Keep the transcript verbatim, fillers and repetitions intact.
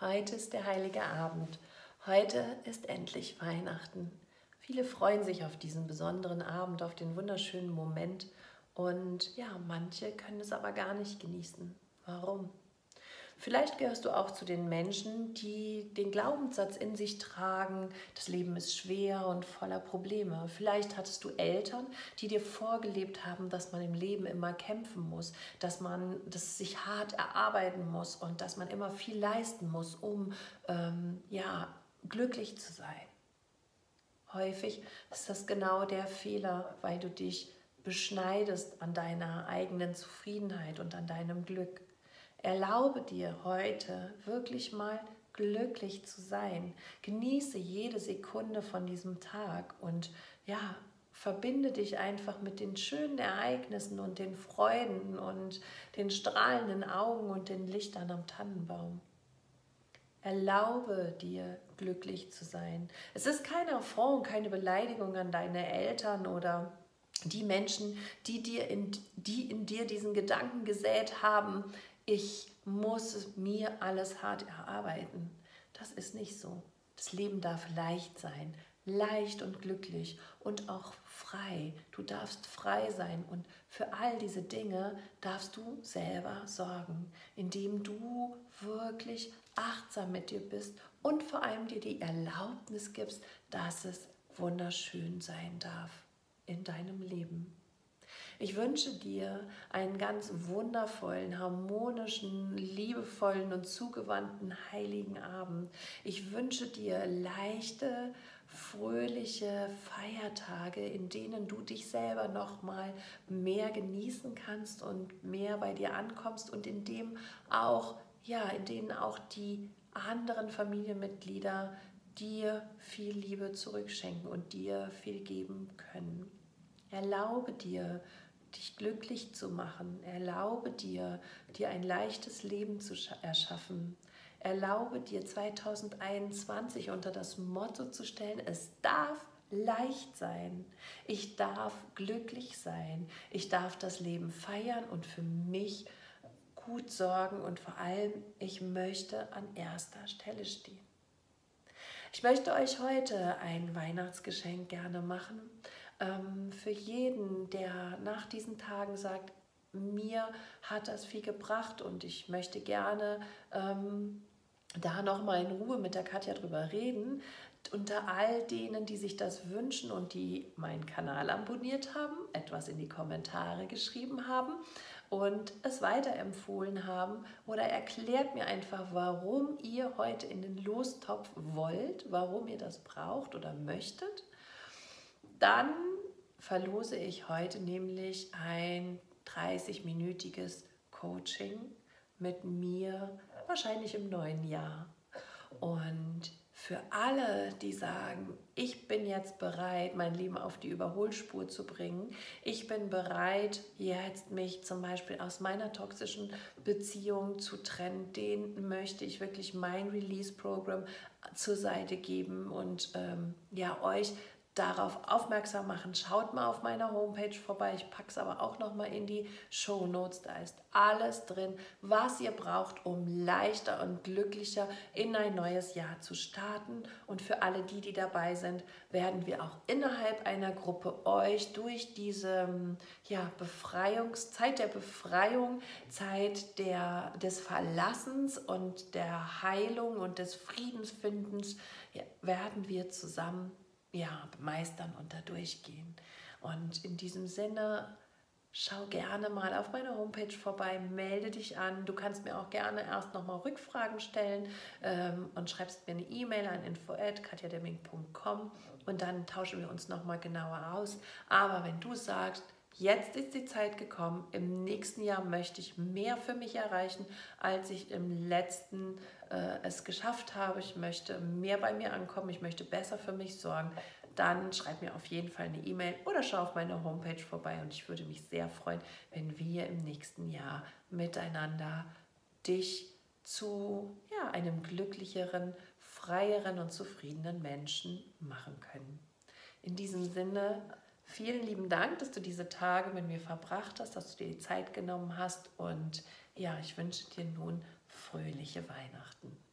Heute ist der heilige Abend. Heute ist endlich Weihnachten. Viele freuen sich auf diesen besonderen Abend, auf den wunderschönen Moment. Und ja, manche können es aber gar nicht genießen. Warum? Vielleicht gehörst du auch zu den Menschen, die den Glaubenssatz in sich tragen, das Leben ist schwer und voller Probleme. Vielleicht hattest du Eltern, die dir vorgelebt haben, dass man im Leben immer kämpfen muss, dass man das sich hart erarbeiten muss und dass man immer viel leisten muss, um ähm, ja, glücklich zu sein. Häufig ist das genau der Fehler, weil du dich beschneidest an deiner eigenen Zufriedenheit und an deinem Glück. Erlaube dir heute wirklich mal glücklich zu sein. Genieße jede Sekunde von diesem Tag und ja, verbinde dich einfach mit den schönen Ereignissen und den Freuden und den strahlenden Augen und den Lichtern am Tannenbaum. Erlaube dir, glücklich zu sein. Es ist kein Affront, keine Beleidigung an deine Eltern oder die Menschen, die, dir in, die in dir diesen Gedanken gesät haben, ich muss mir alles hart erarbeiten. Das ist nicht so. Das Leben darf leicht sein, leicht und glücklich und auch frei. Du darfst frei sein und für all diese Dinge darfst du selber sorgen, indem du wirklich achtsam mit dir bist und vor allem dir die Erlaubnis gibst, dass es wunderschön sein darf in deinem Leben. Ich wünsche dir einen ganz wundervollen, harmonischen, liebevollen und zugewandten heiligen Abend. Ich wünsche dir leichte, fröhliche Feiertage, in denen du dich selber noch mal mehr genießen kannst und mehr bei dir ankommst und in dem auch, ja, in denen auch die anderen Familienmitglieder dir viel Liebe zurückschenken und dir viel geben können. Erlaube dir, dich glücklich zu machen. Erlaube dir, dir ein leichtes Leben zu erschaffen. Erlaube dir zweitausendeinundzwanzig unter das Motto zu stellen, es darf leicht sein. Ich darf glücklich sein. Ich darf das Leben feiern und für mich gut sorgen und vor allem, ich möchte an erster Stelle stehen. Ich möchte euch heute ein Weihnachtsgeschenk gerne machen. Ähm, für jeden, der nach diesen Tagen sagt, mir hat das viel gebracht und ich möchte gerne ähm, da nochmal in Ruhe mit der Katja drüber reden. Unter all denen, die sich das wünschen und die meinen Kanal abonniert haben, etwas in die Kommentare geschrieben haben und es weiterempfohlen haben oder erklärt mir einfach, warum ihr heute in den Lostopf wollt, warum ihr das braucht oder möchtet, dann verlose ich heute nämlich ein dreißig-minütiges Coaching mit mir, wahrscheinlich im neuen Jahr. Und für alle, die sagen, ich bin jetzt bereit, mein Leben auf die Überholspur zu bringen, ich bin bereit, jetzt mich zum Beispiel aus meiner toxischen Beziehung zu trennen, denen möchte ich wirklich mein Release-Programm zur Seite geben und ähm, ja, euch darauf aufmerksam machen. Schaut mal auf meiner Homepage vorbei. Ich packe es aber auch noch mal in die Shownotes. Da ist alles drin, was ihr braucht, um leichter und glücklicher in ein neues Jahr zu starten. Und für alle die, die dabei sind, werden wir auch innerhalb einer Gruppe euch durch diese ja, Befreiungszeit der Befreiung, Zeit der, des Verlassens und der Heilung und des Friedensfindens, ja, werden wir zusammen ja, meistern und da durchgehen. Und in diesem Sinne, schau gerne mal auf meiner Homepage vorbei, melde dich an. Du kannst mir auch gerne erst nochmal Rückfragen stellen ähm, und schreibst mir eine E-Mail an info at katja demming punkt com und dann tauschen wir uns nochmal genauer aus. Aber wenn du sagst, jetzt ist die Zeit gekommen, im nächsten Jahr möchte ich mehr für mich erreichen, als ich im letzten äh, es geschafft habe. Ich möchte mehr bei mir ankommen, ich möchte besser für mich sorgen. Dann schreib mir auf jeden Fall eine E-Mail oder schau auf meine Homepage vorbei und ich würde mich sehr freuen, wenn wir im nächsten Jahr miteinander dich zu ja, einem glücklicheren, freieren und zufriedenen Menschen machen können. In diesem Sinne, vielen lieben Dank, dass du diese Tage mit mir verbracht hast, dass du dir die Zeit genommen hast und ja, ich wünsche dir nun fröhliche Weihnachten.